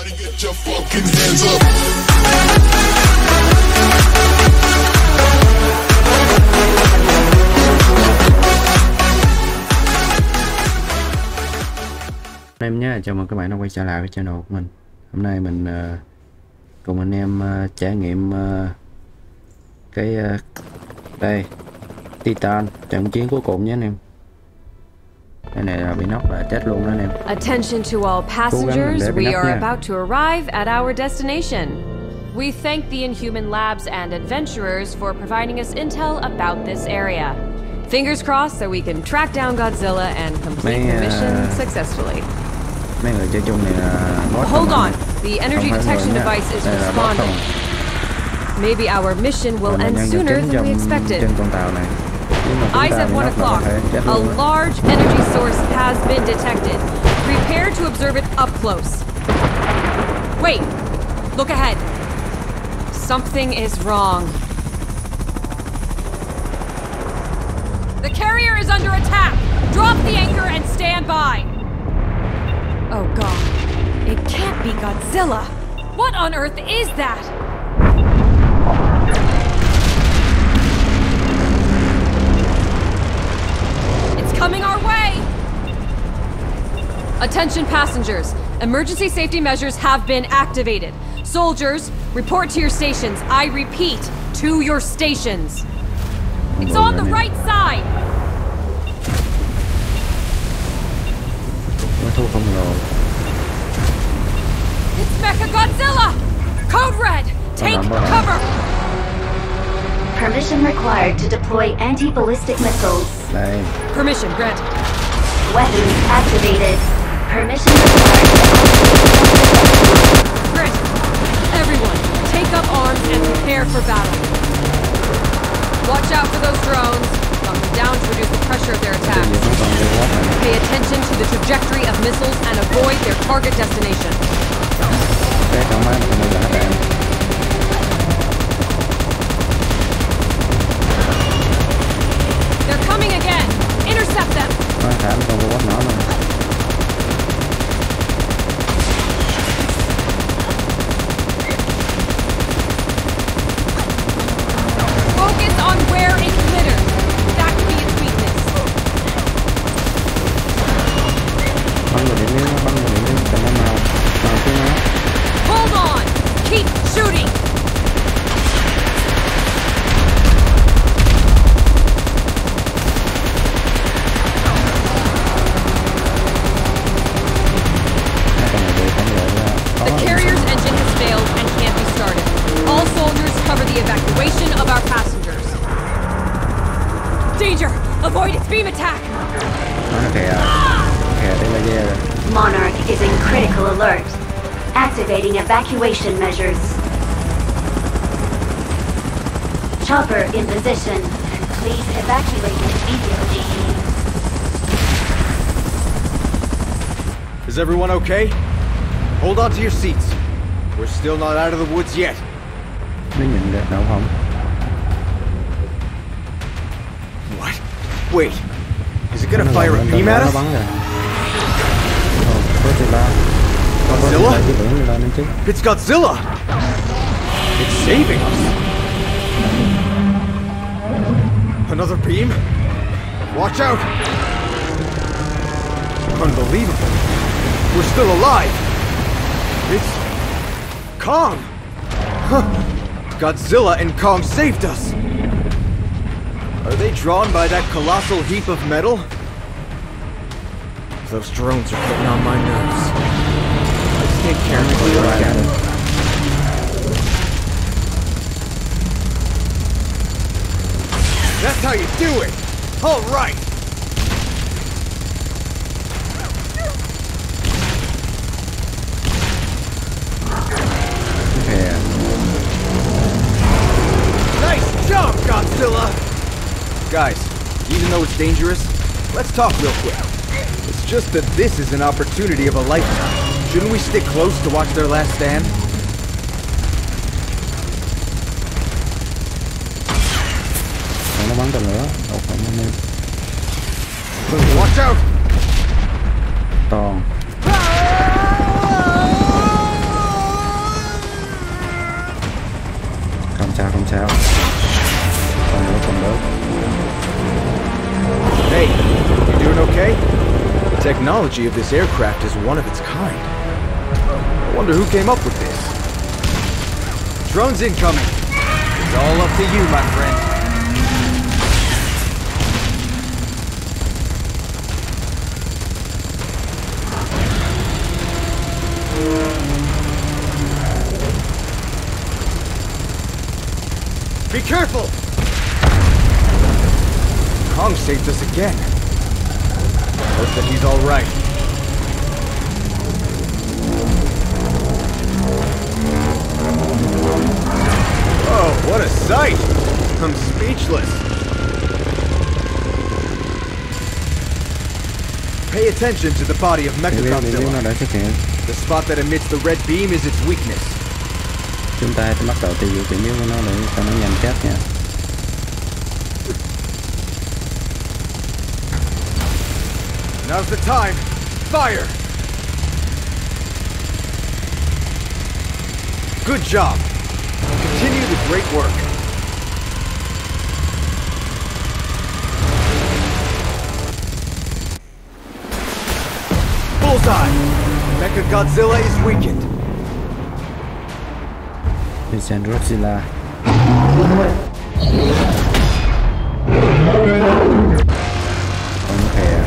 Em nhé, chào mừng các bạn đã quay trở lại với channel của mình. Hôm nay mình cùng anh em trải nghiệm đây Titan, trận chiến cuối cùng nhé anh em. Cái này là bị knock là chết luôn đó anh em. Attention to all passengers, we are about to arrive at our destination. We thank the Inhuman Labs and adventurers for providing us intel about this area. Fingers crossed so we can track down Godzilla and complete the mission successfully. Mấy người chơi chung này là Hold on, the energy detection device is responding. Maybe our mission will end sooner than we expected. Eyes at 1 o'clock. A large energy source has been detected. Prepare to observe it up close. Wait, look ahead. Something is wrong. The carrier is under attack. Drop the anchor and stand by. Oh god, it can't be Godzilla! What on earth is that? It's coming our way! Attention passengers, emergency safety measures have been activated. Soldiers, report to your stations. I repeat, to your stations. It's on the right side! It's Mechagodzilla! Code Red! Take cover! Permission required to deploy anti-ballistic missiles. Permission granted. Weapons activated. Permission required. Granted. Everyone, take up arms and prepare for battle. Watch out for those drones. Knock them down to reduce the pressure of their attacks. Pay attention to the trajectory of missiles and avoid their target destination. They're coming again! Intercept them! Focus on where it glittered. That could be its weakness. Hold on! Keep shooting! The carrier's engine has failed and can't be started. All soldiers cover the evacuation of our passengers. Danger! Avoid its beam attack! Monarch is in critical alert. Activating evacuation measures. Chopper in position. Please evacuate immediately. Is everyone okay? Hold on to your seats. We're still not out of the woods yet. What? Wait. Is it gonna fire a beam at us? Godzilla? It's Godzilla! It's saving us! Another beam? Watch out! Unbelievable! We're still alive! It's... Kong! Huh. Godzilla and Kong saved us! Are they drawn by that colossal heap of metal? Those drones are getting on my nerves. Let's stay carefully around. That's how you do it! All right! Nice job, Godzilla! Guys, even though it's dangerous, let's talk real quick. It's just that this is an opportunity of a lifetime. Shouldn't we stick close to watch their last stand? Watch out! sao? Còn nữa. Hey, you doing okay? The technology of this aircraft is one of its kind. I wonder who came up with this. Drones incoming. It's all up to you, my friend. Be careful! Kong saved us again. Hope that he's all right. Oh, what a sight! I'm speechless. Pay attention to the body of Mechagodzilla. The spot that emits the red beam is its weakness. Chúng ta bắt đầu tiêu diệt điểm yếu của nó để cho nó nhanh chết nha. Now's the time. Fire! Good job. Continue the great work. Bullseye! Mechagodzilla is weakened. Vincent Godzilla. Không thể.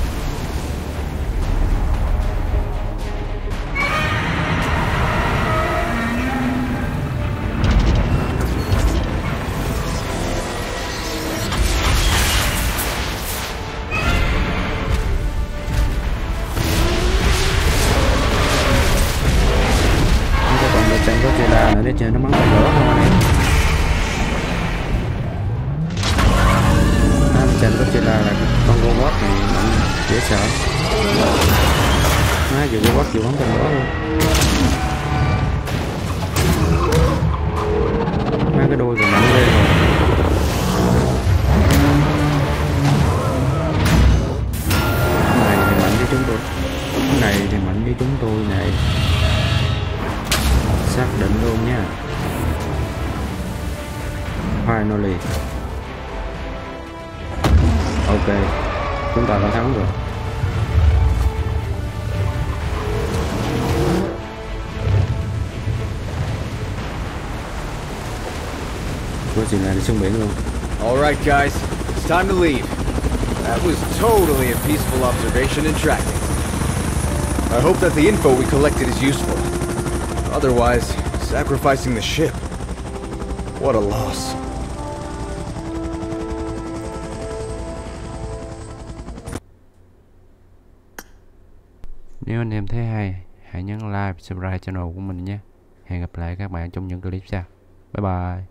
Godzilla nữa để chơi nó bắn tàn lửa không anh em. Vincent Godzilla là con robot này mạnh dễ sợ. Nó vừa robot vừa bắn tàn lửa luôn. Mấy cái đuôi còn mạnh lên rồi. Cái này thì mạnh với chúng tôi. Cái này thì mạnh với chúng tôi này. Xác định luôn nha. Finally. Ok, chúng ta đã thắng rồi. Có chuyện này đi xuống biển luôn. Alright guys, it's time to leave. That was totally a peaceful observation and tracking. I hope that the info we collected is useful. Otherwise, sacrificing the ship. What a loss. Nếu anh em thấy hay, hãy nhấn like, subscribe channel của mình nhé. Hẹn gặp lại các bạn trong những clip sau. Bye bye.